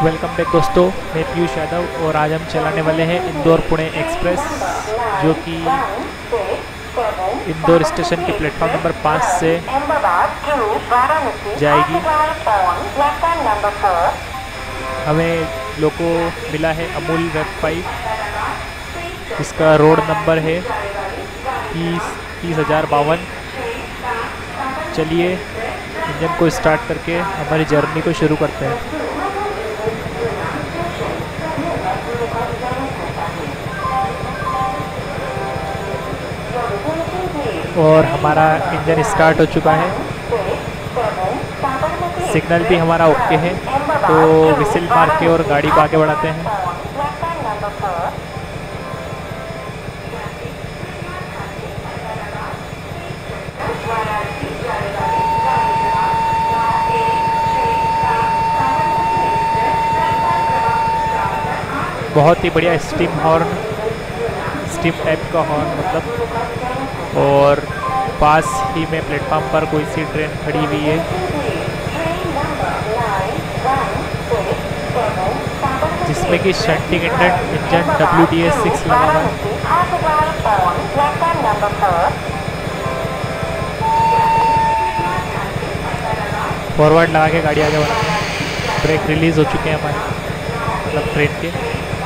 Welcome back दोस्तों, मैं पीयूष यादव और आज हम चलाने वाले हैं इंदौर पुणे एक्सप्रेस, जो कि इंदौर स्टेशन के प्लेटफॉर्म नंबर 5 से जाएगी। हमें लोगों को मिला है अमूल वेब 5, इसका रोड नंबर है 30,052। चलिए इंजन को स्टार्ट करके हमारी जर्नी को शुरू करते हैं। और हमारा इंजन स्टार्ट हो चुका है, सिग्नल भी हमारा ओके है, तो विसिल मार के और गाड़ी को आगे बढ़ाते हैं। बहुत ही बढ़िया स्टीम हॉर्न, स्टीम टाइप का हॉर्न मतलब। और पास ही में प्लेटफॉर्म पर कोई सी ट्रेन खड़ी हुई है, जिसमें कि शंटिंग इंजन WDS 6 लगा हुआ है। फॉरवर्ड लगा के गाड़ी आगे बढ़ाते हैं। ब्रेक रिलीज हो चुके हैं हमारे, मतलब ट्रेन के।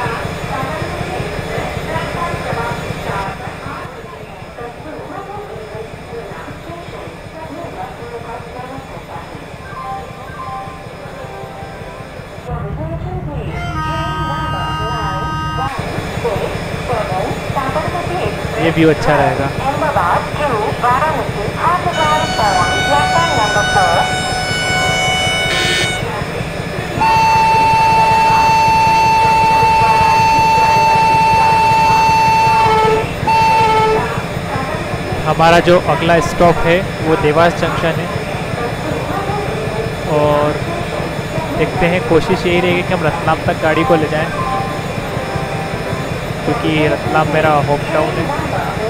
ये व्यू अच्छा रहेगा। हमारा जो अगला स्टॉप है वो देवास जंक्शन है, और देखते हैं, कोशिश यही रहेगी कि हम रतलाम तक गाड़ी को ले जाएं, क्योंकि रतलाम मेरा होम टाउन है।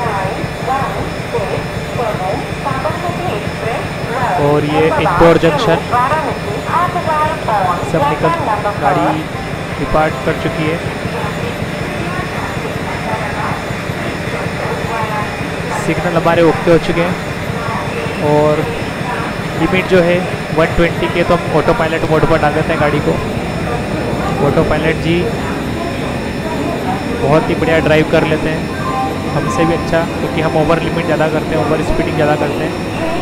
और ये इंदौर जंक्शन सब निकल, गाड़ी डिपार्ट कर चुकी है। सिग्नल हमारे ओके हो चुके हैं, और लिमिट जो है 120 के, तो हम ऑटो पायलट मोड पर डाल देते हैं गाड़ी को। ऑटो पायलट जी बहुत ही बढ़िया ड्राइव कर लेते हैं, हमसे भी अच्छा, क्योंकि हम ओवर लिमिट ज़्यादा करते हैं, ओवर स्पीडिंग ज़्यादा करते हैं।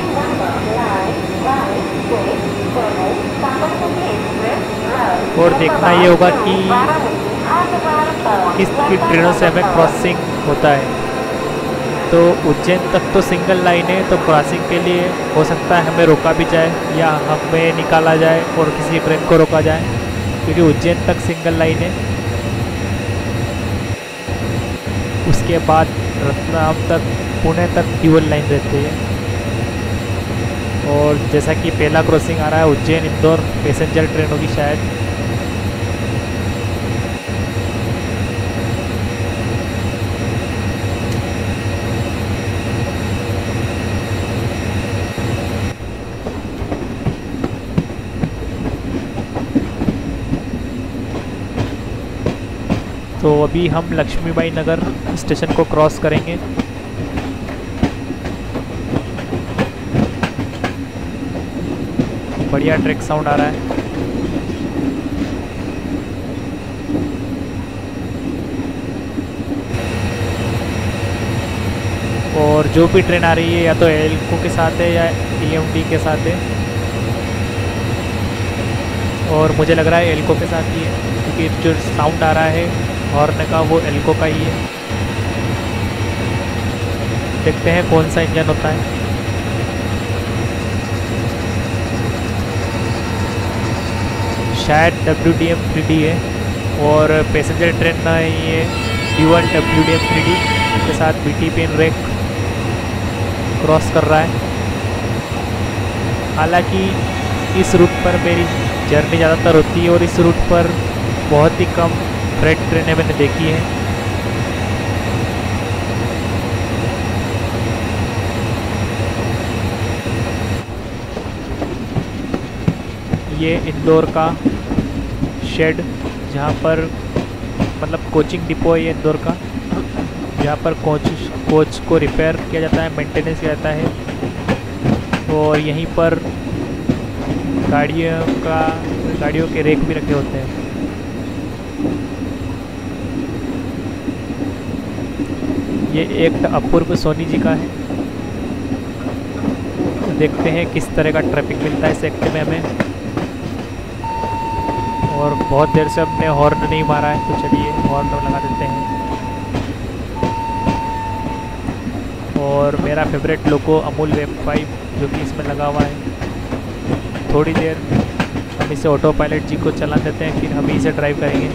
और देखना ये होगा कि किस ट्रेनों से हमें क्रॉसिंग होता है। तो उज्जैन तक तो सिंगल लाइन है, तो क्रॉसिंग के लिए हो सकता है हमें रोका भी जाए या हमें निकाला जाए और किसी ट्रेन को रोका जाए, क्योंकि उज्जैन तक सिंगल लाइन है। उसके बाद रतलाम तक, पुणे तक ड्यूल लाइन रहती है। और जैसा कि पहला क्रॉसिंग आ रहा है उज्जैन इंदौर पैसेंजर ट्रेन होगी शायद। तो अभी हम लक्ष्मीबाई नगर स्टेशन को क्रॉस करेंगे। बढ़िया ट्रैक साउंड आ रहा है। और जो भी ट्रेन आ रही है या तो एल्को के साथ है या TMT के साथ है, और मुझे लग रहा है एल्को के साथ ही है, क्योंकि जो साउंड आ रहा है हॉर्न का वो एल्को का ही है। देखते हैं कौन सा इंजन होता है। शायद WDM 3D है, और पैसेंजर ट्रेन ना ये ड्यूल WDM 3D के साथ BT पेन रेक क्रॉस कर रहा है। हालांकि इस रूट पर मेरी जर्नी ज़्यादातर होती है, और इस रूट पर बहुत ही कम फ्रेट ट्रेनें मैंने देखी हैं। ये इंदौर का शेड, जहाँ पर मतलब कोचिंग डिपो है ये इंदौर का, जहाँ पर कोच को रिपेयर किया जाता है, मेंटेनेंस किया जाता है। और यहीं पर गाड़ियों के रेक भी रखे होते हैं। ये एक्ट अपूर्व सोनी जी का है। तो देखते हैं किस तरह का ट्रैफिक मिलता है इस एक्ट में हमें। और बहुत देर से हमने हॉर्न नहीं मारा है, तो चलिए हॉर्न लगा देते हैं। और मेरा फेवरेट लोगो अमूल वेब 5 जो कि इसमें लगा हुआ है। थोड़ी देर हम इसे ऑटो पायलट जी को चला देते हैं, फिर हम इसे ड्राइव करेंगे।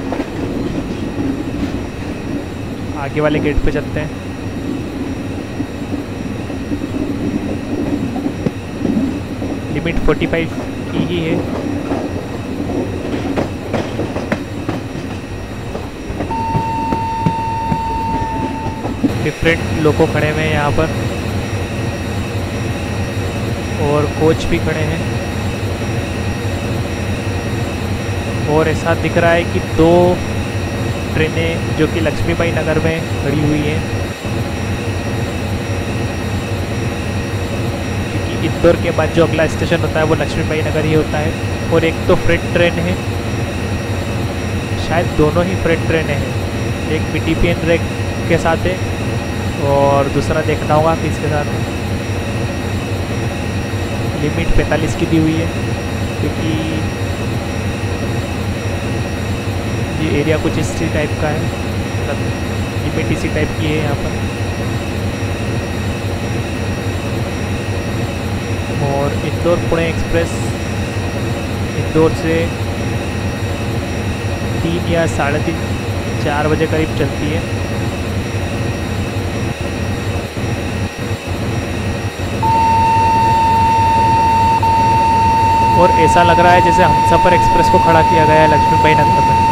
आगे वाले गेट पे चलते हैं। लिमिट 45 की ही है। डिफरेंट लोगों खड़े हुए हैं यहाँ पर और कोच भी खड़े हैं। और ऐसा दिख रहा है कि 2 ट्रेनें जो कि लक्ष्मीबाई नगर में खड़ी हुई हैं, क्योंकि इंदौर के बाद जो अगला स्टेशन होता है वो लक्ष्मीबाई नगर ही होता है। और एक तो फ्रेट ट्रेन है, शायद दोनों ही फ्रेट ट्रेनें हैं। एक BTPN रेक के साथ है और दूसरा देखना होगा कि इसके साथ है। लिमिट 45 की दी हुई है, क्योंकि ये एरिया कुछ इसी टाइप का है, मतलब लिमिट इसी टाइप की है यहाँ पर। और इंदौर पुणे एक्सप्रेस इंदौर से 3 या 3:30 4 बजे करीब चलती है। और ऐसा लग रहा है जैसे हमसफ़र एक्सप्रेस को खड़ा किया गया है लक्ष्मीबाई नगर में।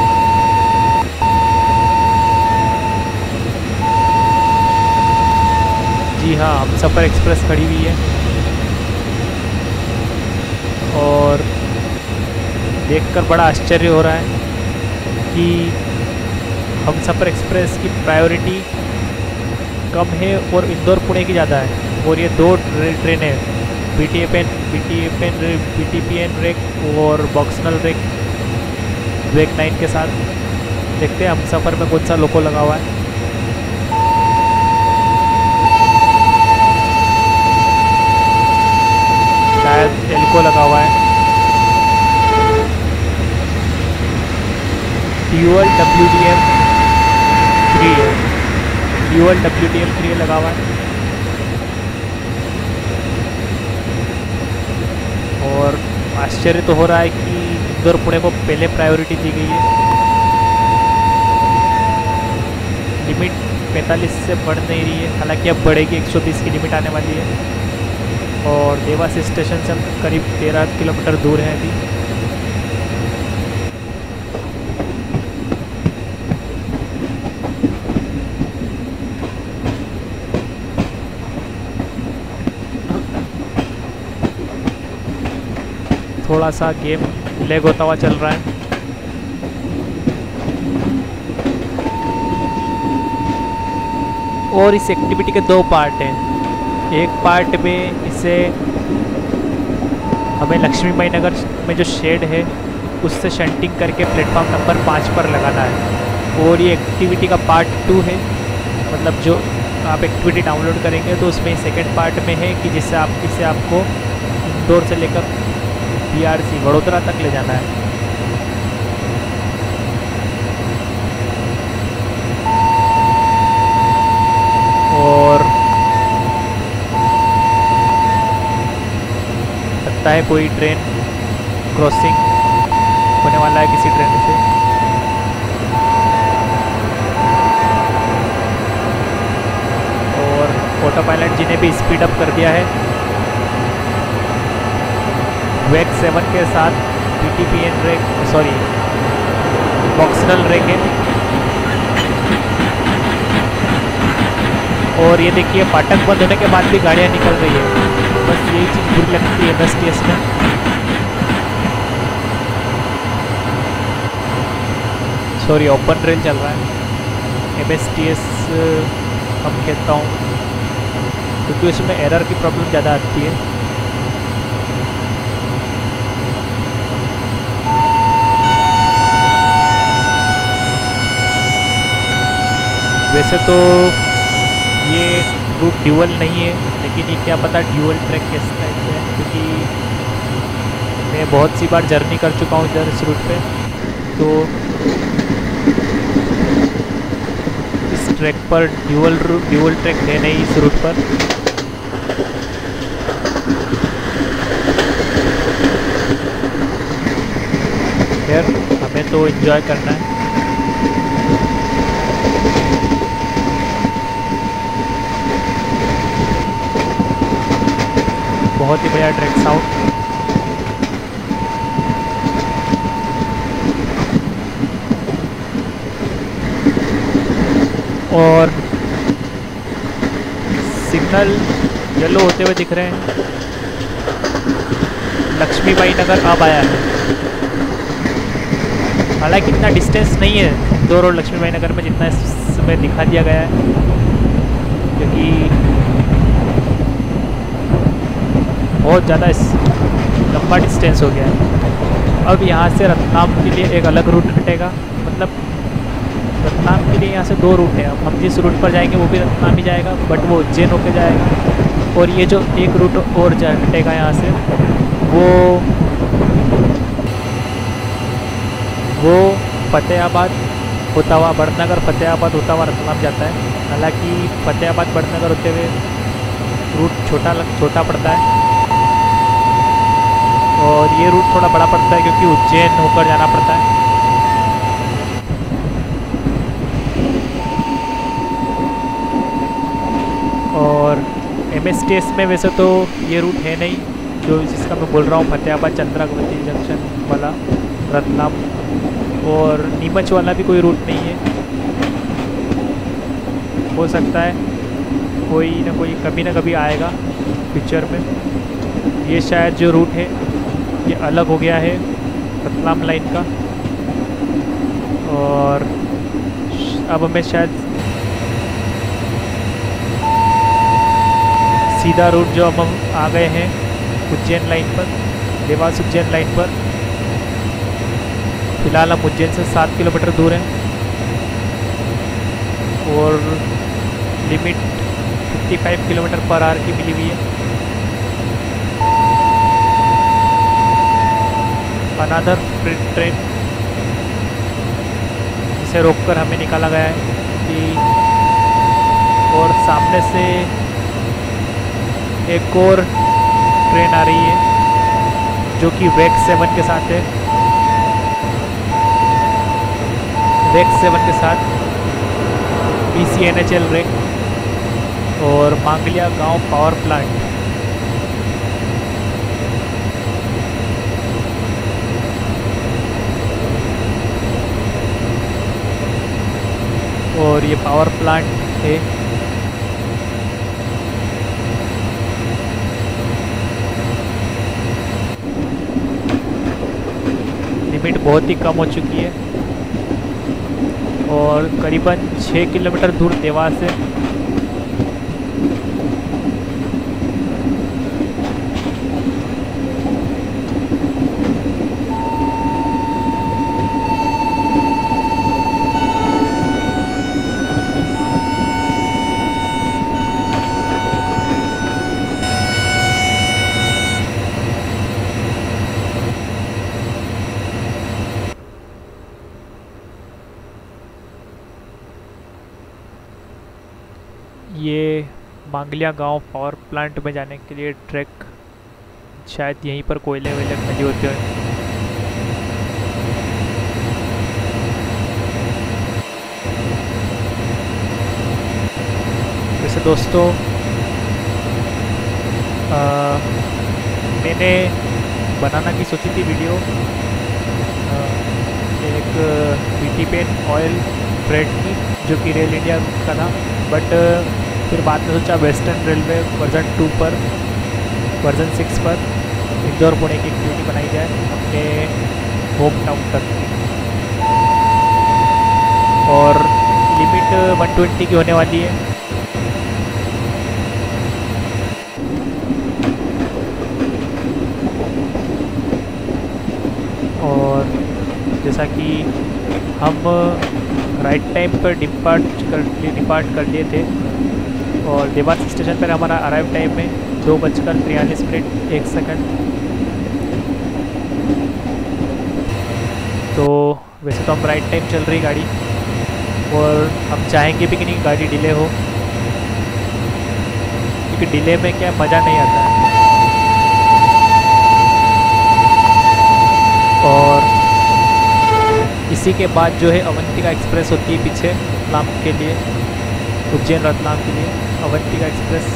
जी हाँ, हमसफ़र एक्सप्रेस खड़ी हुई है। और देखकर बड़ा आश्चर्य हो रहा है कि हमसफ़र एक्सप्रेस की प्रायोरिटी कम है और इंदौर पुणे की ज़्यादा है। और ये 2 ट्रेनें BTPN रेक और बॉक्सनल रेक वेक 9 के साथ। देखते हैं हमसफ़र में कौन सा लोगो लगा हुआ है। शायद एल्को लगा हुआ है। ड्यूअल WDM 3 है, ड्यूअल WDM 3 लगा हुआ है। और आश्चर्य तो हो रहा है कि इंदौर पुणे को पहले प्रायोरिटी दी गई है। लिमिट 45 से बढ़ नहीं रही है, हालांकि अब बढ़ेगी, 120 की लिमिट आने वाली है। और देवास स्टेशन से हम करीब 13 किलोमीटर दूर हैं अभी। थोड़ा सा गेम लैग होता हुआ चल रहा है। और इस एक्टिविटी के 2 पार्ट हैं। एक पार्ट में इसे हमें लक्ष्मीबाई नगर में जो शेड है उससे शंटिंग करके प्लेटफॉर्म नंबर 5 पर लगाना है। और ये एक्टिविटी का पार्ट 2 है, मतलब जो आप एक्टिविटी डाउनलोड करेंगे तो उसमें सेकंड पार्ट में है कि जिससे इसे आपको इंदौर से लेकर BRC वडोदरा तक ले जाना है। और लगता है कोई ट्रेन क्रॉसिंग होने वाला है किसी ट्रेन से। और ऑटो पायलट जी ने भी स्पीड अप कर दिया है। वेक 7 के साथ BTPN rake, sorry boxnal rake है। और ये देखिए फाटक बंद होने के बाद भी गाड़ियाँ निकल रही है। बस यही चीज़ बुरी लगती है MSTS में। सॉरी ओपन रेल चल रहा है, MSTS हम कहता हूँ, क्योंकि उसमें एरर की प्रॉब्लम ज़्यादा आती है। वैसे तो ये रूट ड्यूअल नहीं है, लेकिन ये क्या पता ड्यूअल ट्रैक किस टाइप से है, क्योंकि मैं बहुत सी बार जर्नी कर चुका हूँ इधर इस रूट पे। तो इस ट्रैक पर ड्यूअल ट्रैक है नहीं इस रूट पर। खैर हमें तो एंजॉय करना है। बहुत ही बढ़िया ट्रैक साउंड। और सिग्नल येलो होते हुए दिख रहे हैं। लक्ष्मीबाई नगर अब आया है। हालांकि इतना डिस्टेंस नहीं है दो रोड लक्ष्मीबाई नगर में जितना इसमें दिखा दिया गया है, क्योंकि बहुत ज़्यादा लंबा डिस्टेंस हो गया है। अब यहाँ से रतलाम के लिए एक अलग रूट हटेगा, मतलब रतलाम के लिए यहाँ से दो रूट हैं। अब हम जिस रूट पर जाएंगे वो भी रतलाम ही जाएगा, बट वो उज्जैन होके जाएगा। और ये जो एक रूट और हटेगा यहाँ से, वो फतेहाबाद होता हुआ बड़नगर, फतेहाबाद होता हुआ रतलाम जाता है। हालांकि फतेहाबाद बड़नगर होते हुए रूट छोटा पड़ता है, और ये रूट थोड़ा बड़ा पड़ता है क्योंकि उज्जैन होकर जाना पड़ता है। और MSTS में वैसे तो ये रूट है नहीं, जो जिसका मैं बोल रहा हूँ, फतेहाबाद चंद्रावती जंक्शन वाला रतलाम, और नीमच वाला भी कोई रूट नहीं है। हो सकता है कोई ना कोई कभी ना कभी आएगा फ्यूचर में। ये शायद जो रूट है ये अलग हो गया है रतलाम लाइन का, और अब हमें शायद सीधा रूट जो अब हम आ गए हैं उज्जैन लाइन पर, देवास उज्जैन लाइन पर। फिलहाल हम उज्जैन से 7 किलोमीटर दूर हैं, और लिमिट 55 किलोमीटर पर आवर की मिली हुई है। अनादर ट्रेन, इसे रोककर हमें निकाला गया है कि, और सामने से एक और ट्रेन आ रही है जो कि वेग 7 के साथ है। वेग 7 के साथ PCNHL रेक और मांगलिया गांव पावर प्लांट। और ये पावर प्लांट है। लिमिट बहुत ही कम हो चुकी है, और करीबन 6 किलोमीटर दूर देवास है। ये मांगलिया गांव पावर प्लांट में जाने के लिए ट्रैक, शायद यहीं पर कोयले वैले खड़ी होते हैं। वैसे दोस्तों मैंने बनाना की सोची थी वीडियो, एक BT पेन ऑयल फ्रेट की, जो कि रेल इंडिया का था, बट फिर बाद में सोचा वेस्टर्न रेलवे वर्जन 2 पर, वर्जन 6 पर इंदौर पुणे की एक्टिविटी बनाई जाए अपने होम टाउन तक की। और लिमिट 120 की होने वाली है। और जैसा कि हम राइट टाइम पर डिपार्ट कर लिए थे और देवास स्टेशन पर हमारा अराइव टाइम में 2:43 तो वैसे तो हम राइट टाइम चल रही गाड़ी और हम चाहेंगे भी कि नहीं गाड़ी डिले हो, क्योंकि डिले में क्या मज़ा नहीं आता है। और इसी के बाद जो है अवंतिका एक्सप्रेस होती है पीछे रतलाम के लिए, उज्जैन रतलाम के लिए अवंतिका एक्सप्रेस।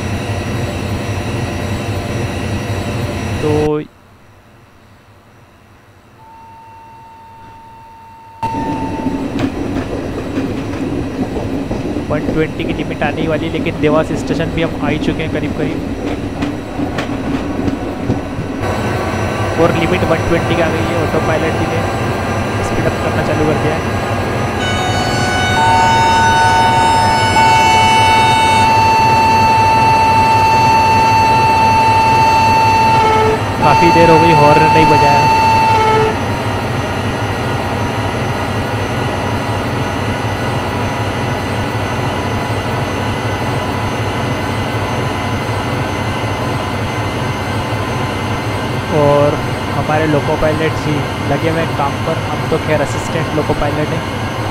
तो 120 की लिमिट आने वाली, लेकिन देवास स्टेशन भी हम आ ही चुके हैं करीब करीब, और लिमिट 120 की आ गई है। ऑटो पायलट जी ने स्पीड अप करना चालू कर दिया है। काफ़ी देर हो गई हॉर्न नहीं बजाया। और हमारे लोको पायलट जी लगे हुए काम पर, हम तो खैर असिस्टेंट लोको पायलट हैं,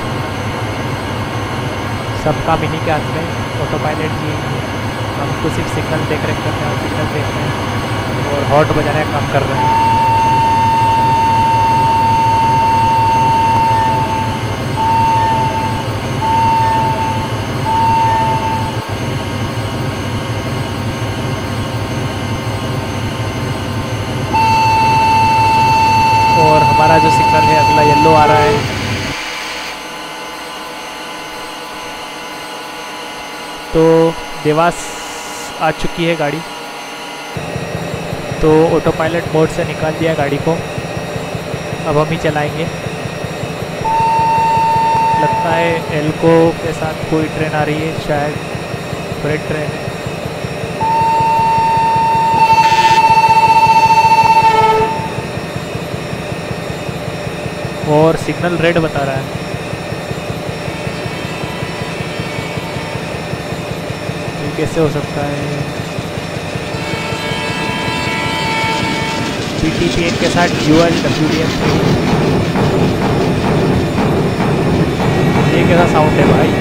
सब काम इन्हीं के हाथ में। ऑटो पायलट जी हमको सिर्फ सिग्नल देख रहे करते हैं, सिग्नल देख रहे हैं और हॉर्न बजाने का काम कर रहे हैं। और हमारा जो सिग्नल है अगला येलो आ रहा है। तो देवास आ चुकी है गाड़ी, तो ऑटो पायलट मोड से निकाल दिया गाड़ी को, अब हम ही चलाएंगे। लगता है एल्को के साथ कोई ट्रेन आ रही है, शायद फ्रेट ट्रेन है। और सिग्नल रेड बता रहा है। ये कैसे हो सकता है? PTPN के साथ UL WDM, ये कैसा साउंड है भाई?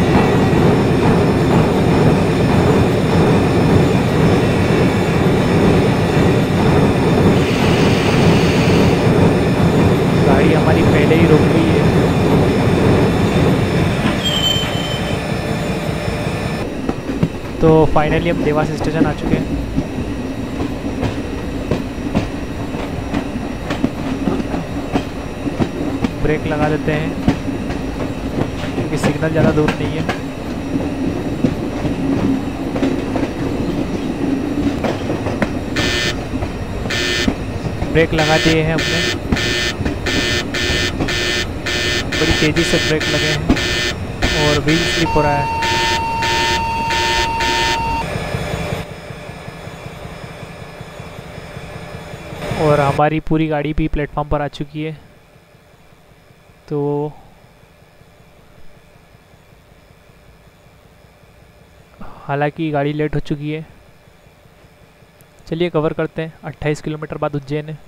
गाड़ी हमारी पहले ही रुक गई है। तो फाइनली हम देवास स्टेशन आ चुके हैं। ब्रेक लगा देते हैं क्योंकि सिग्नल ज़्यादा दूर नहीं है। ब्रेक लगा दिए हैं हमने, बड़ी तेज़ी से ब्रेक लगे हैं और व्हील स्लिप हो रहा है। और हमारी पूरी गाड़ी भी प्लेटफॉर्म पर आ चुकी है। तो हालांकि गाड़ी लेट हो चुकी है, चलिए कवर करते हैं। 28 किलोमीटर बाद उज्जैन है।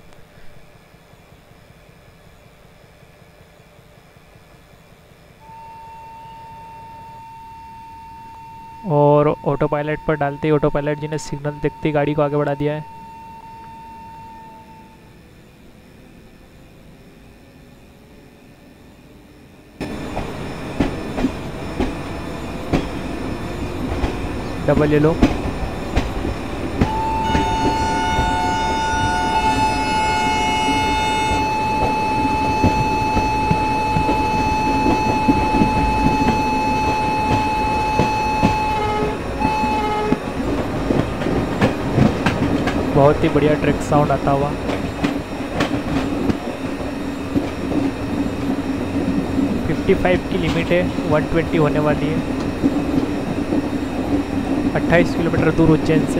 और ऑटो पायलट पर डालते ही ऑटो पायलट जी ने सिग्नल देखते ही गाड़ी को आगे बढ़ा दिया है। डबल येलो, बहुत ही बढ़िया ट्रैक साउंड आता हुआ। 55 की लिमिट है, 120 होने वाली है। 28 किलोमीटर दूर उज्जैन से।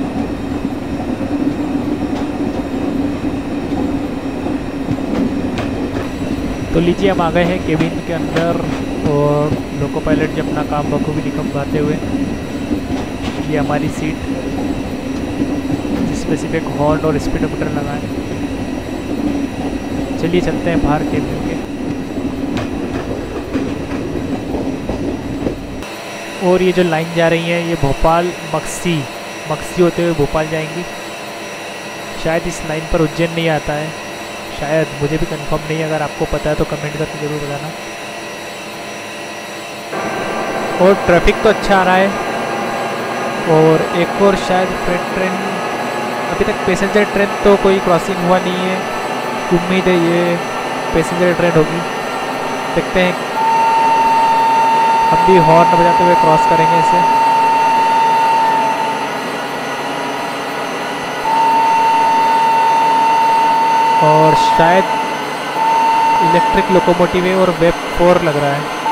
तो लीजिए हम आ गए हैं केबिन के अंदर और लोको पायलट जी अपना काम बखूबी निभाते हुए। ये हमारी सीट जिसमें सिर्फ एक हॉर्न और स्पीडोमीटर लगा है। चलिए चलते हैं बाहर केबिन के। और ये जो लाइन जा रही है ये भोपाल मक्सी होते हुए भोपाल जाएंगी। शायद इस लाइन पर उज्जैन नहीं आता है, शायद, मुझे भी कंफर्म नहीं है। अगर आपको पता है तो कमेंट करके ज़रूर बताना। और ट्रैफिक तो अच्छा आ रहा है। और एक और शायद फ्रेट ट्रेन, अभी तक पैसेंजर ट्रेन तो कोई क्रॉसिंग हुआ नहीं है। उम्मीद है ये पैसेंजर ट्रेन होगी। देखते हैं, हम भी हॉर्न बजाते हुए क्रॉस करेंगे इसे। और शायद इलेक्ट्रिक लोकोमोटिव है और वेब 4 लग रहा है।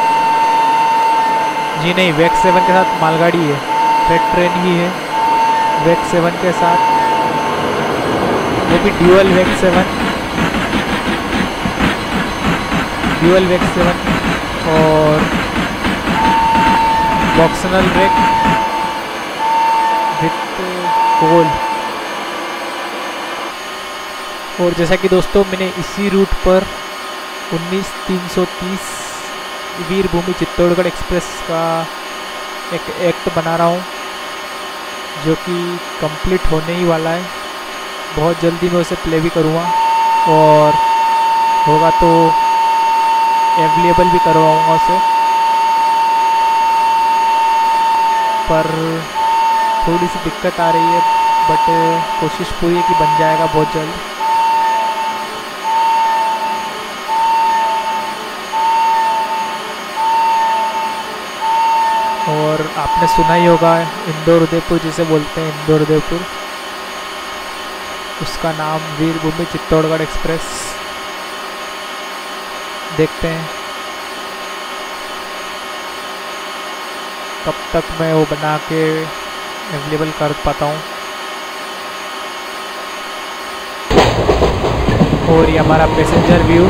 जी नहीं, वेब 7 के साथ मालगाड़ी है, फ्रेट ट्रेन ही है वेब 7 के साथ। वो भी ड्यूअल वेब 7 और बॉक्सनल रेक विथ कोल। और जैसा कि दोस्तों मैंने इसी रूट पर 19-330 वीरभूमि चित्तौड़गढ़ एक्सप्रेस का एक एक्ट बना रहा हूँ जो कि कंप्लीट होने ही वाला है। बहुत जल्दी मैं उसे प्ले भी करूँगा और होगा तो अवेलेबल भी करवाऊँगा उसे। पर थोड़ी सी दिक्कत आ रही है, बट कोशिश पूरी है कि बन जाएगा बहुत जल्द। और आपने सुना ही होगा इंदौर उदयपुर जिसे बोलते हैं, इंदौर उदयपुर, उसका नाम वीरभूमि चित्तौड़गढ़ एक्सप्रेस। देखते हैं कब तक मैं वो बना के अवेलेबल कर पाता हूँ। और ये हमारा पैसेंजर व्यू।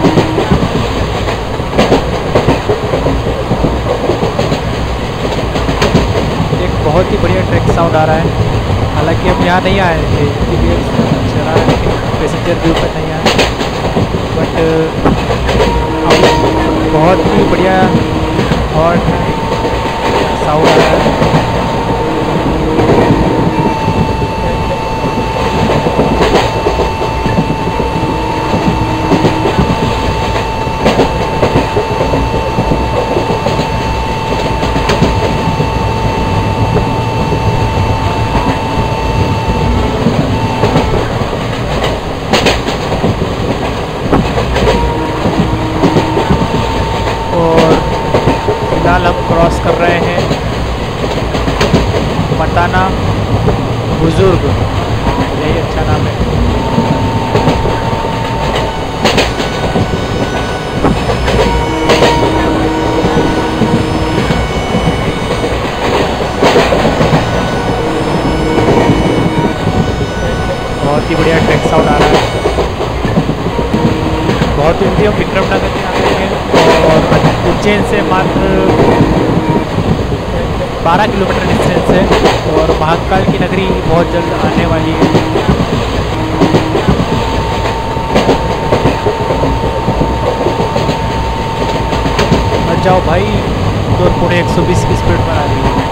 एक बहुत ही बढ़िया ट्रैक साउंड आ रहा है। हालांकि हम यहाँ नहीं आए थे, चला लेकिन पैसेंजर व्यू पर नहीं आए, बट बहुत ही बढ़िया हॉर्न साउंड आ रहा है। फिलहाल हम क्रॉस कर रहे हैं मताना बुजुर्ग, यही अच्छा नाम है। बहुत ही बढ़िया ट्रैक साउंड आ रहा है। बहुत जल्दी हम विक्रमनगर में आ गए हैं और उज्जैन से मात्र 12 किलोमीटर डिस्टेंस है और महाकाल की नगरी बहुत जल्द आने वाली है। मत जाओ भाई, तो पूरे 120 की स्पीड पर आ रही है।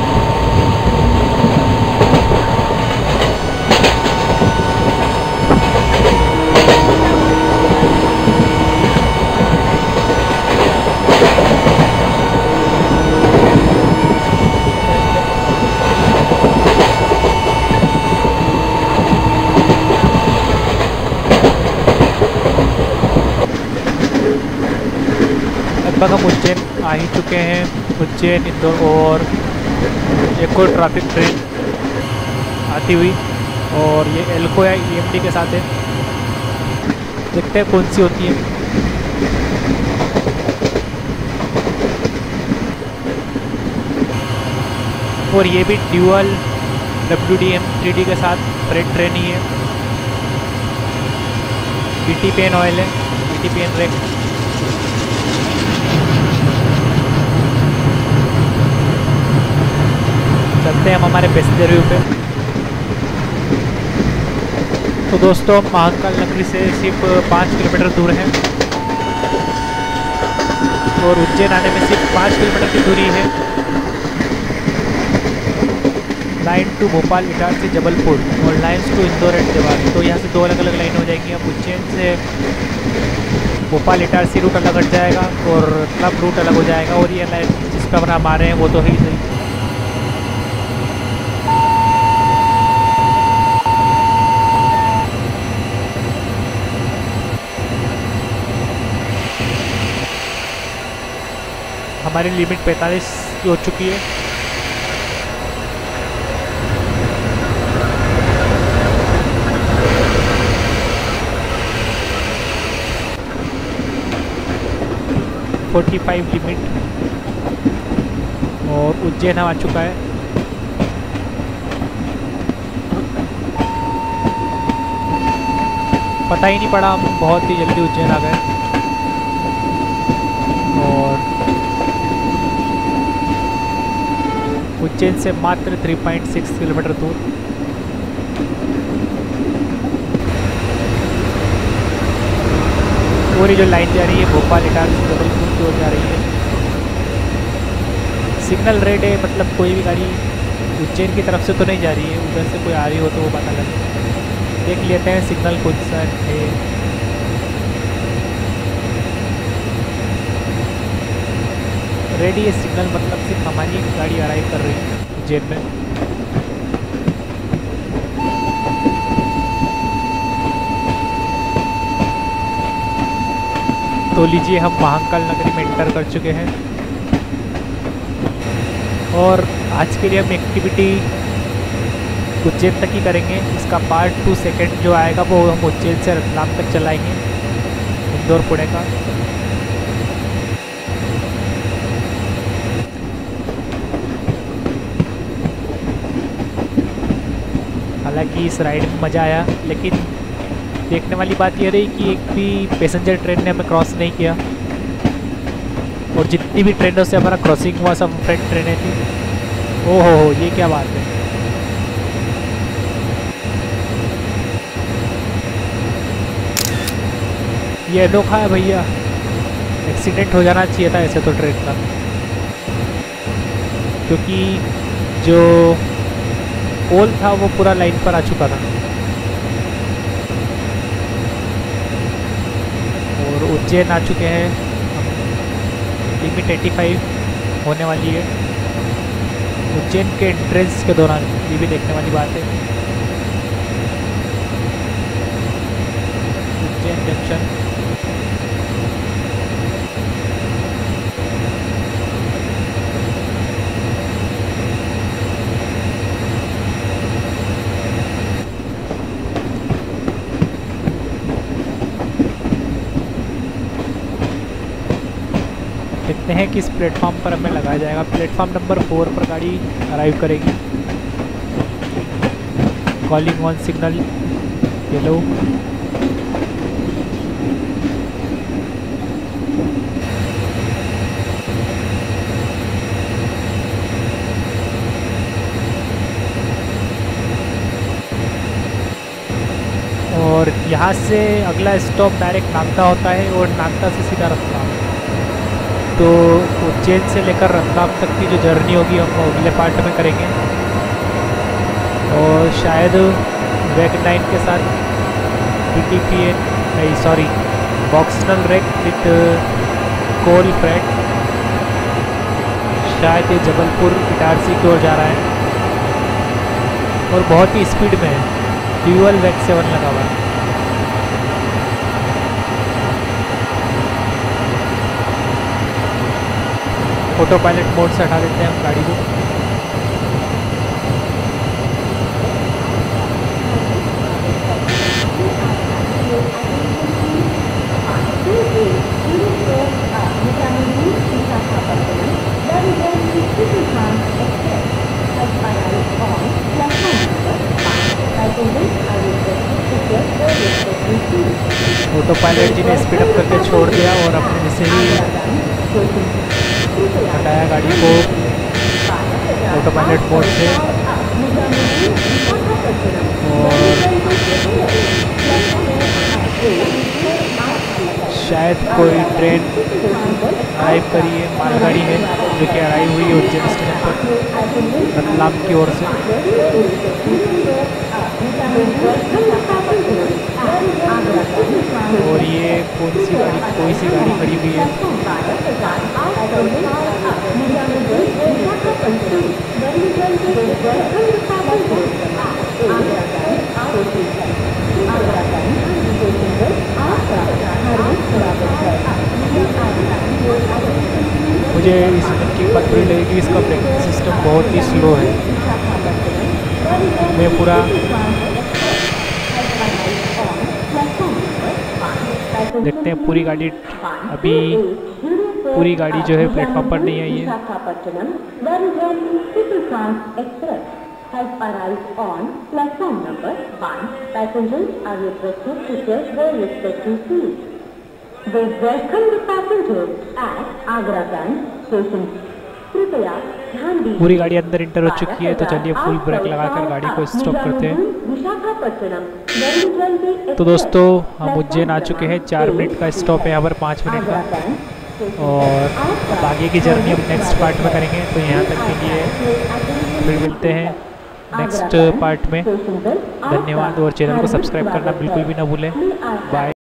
लगभग हम उज्जैन आ ही चुके हैं। उज्जैन, इंदौर और एक और ट्रैफिक ट्रेन आती हुई, और ये एल्को या ईएमटी के साथ है। देखते हैं कौन सी होती है। और ये भी ड्यूअल WDM 3D के साथ फ्रेट ट्रेन ही है। ETPN ऑयल है, ETPN रेक। चलते हैं हम हमारे पैसेंजर व्यू पे। तो दोस्तों हम महाकाल नगरी से सिर्फ 5 किलोमीटर दूर हैं और उज्जैन आने में सिर्फ 5 किलोमीटर की दूरी है। लाइन टू भोपाल, इटारसी, जबलपुर और lines to Indore and Dewas. तो यहाँ से 2 अलग अलग लाइन हो जाएंगी। अब उज्जैन से भोपाल इटारसी रूट अलग हट जाएगा और क्लब रूट अलग हो जाएगा और ये लाइन जिस पर हम आ रहे हैं वो तो है ही सही। हमारी लिमिट 45 की हो चुकी है। लिमिट और उज्जैन आ चुका है। पता ही नहीं पड़ा, हम बहुत ही जल्दी उज्जैन आ गए। और उज्जैन से मात्र 3.6 किलोमीटर दूर। पूरी जो लाइन जा रही है भोपाल इटारसी जबलपुर की ओर जा रही है। सिग्नल रेड है, मतलब कोई भी गाड़ी उज्जैन की तरफ से तो नहीं जा रही है, उधर से कोई आ रही हो तो वो पता लगे। देख लेते हैं सिग्नल कौन सा है। रेडी है सिग्नल, मतलब सिर्फ हमारी गाड़ी अराइव कर रही है उज्जैन में। तो लीजिए हम महाकाल नगरी में एंटर कर चुके हैं और आज के लिए हम एक्टिविटी उज्जैन तक ही करेंगे। इसका पार्ट 2 सेकेंड जो आएगा वो हम उज्जैन से रतलाम तक चलाएंगे, इंदौर पुणे का। हालांकि इस राइड में मज़ा आया, लेकिन देखने वाली बात यह रही कि एक भी पैसेंजर ट्रेन ने हमें क्रॉस नहीं किया और जितनी भी ट्रेनों से हमारा क्रॉसिंग हुआ सब फ्रेट ट्रेनें थी। ओहो हो, ये क्या बात है। ये अनोखा है भैया, एक्सीडेंट हो जाना चाहिए था ऐसे तो ट्रेन का, क्योंकि जो पोल था वो पूरा लाइन पर आ चुका था। और उज्जैन आ चुके हैं, लिमिट 85 होने वाली है। उज्जैन के एंट्रेंस के दौरान ये भी देखने वाली बात है। उज्जैन जंक्शन देखते हैं किस प्लेटफॉर्म पर हमें लगाया जाएगा। प्लेटफॉर्म नंबर 4 पर गाड़ी अराइव करेगी। Calling on signal yellow. और यहाँ से अगला स्टॉप डायरेक्ट नागदा होता है और नागदा से सीधा रतलाम। तो उज्जैन से लेकर रतलाम तक की जो जर्नी होगी हम अगले पार्ट में करेंगे। और शायद वैगन 9 के साथ ETPN नहीं sorry boxnal rake with coal freight, शायद ये जबलपुर इटारसी की ओर जा रहा है और बहुत ही स्पीड में है। ड्यूअल वैक 7 लगा हुआ है। ऑटो पायलट मोड से हटा देते हैं हम गाड़ी को। तो पायलट जी ने स्पीड अप करके छोड़ दिया और अपने से ही हटाया गाड़ी को ऑटो पायलट मोड से। और शायद कोई ट्रेन अराइव करी है, मालगाड़ी है जो कि अराइव हुई उज्जैन स्टेशन पर रतलाम की ओर से। और ये कौन सी गाड़ी, कोई सी गाड़ी खड़ी हुई है। मुझे इस की बात बुरी लगी कि इसका ब्रेकिंग सिस्टम बहुत ही स्लो है। मैं पूरा देखते हैं पूरी गाड़ी, अभी पूरी गाड़ी जो है प्लेटफॉर्म पर नहीं आई है। पूरी गाड़ी अंदर इंटर हो चुकी है, तो चलिए फुल ब्रेक लगाकर गाड़ी को स्टॉप करते हैं। तो दोस्तों हम उज्जैन आ चुके हैं। 4 मिनट का स्टॉप है यहाँ पर, 5 मिनट का। और अब आगे की जर्नी हम नेक्स्ट पार्ट में करेंगे। तो यहाँ तक के लिए फिर मिलते हैं नेक्स्ट पार्ट में। धन्यवाद और चैनल को सब्सक्राइब करना बिल्कुल भी ना भूलें। बाय।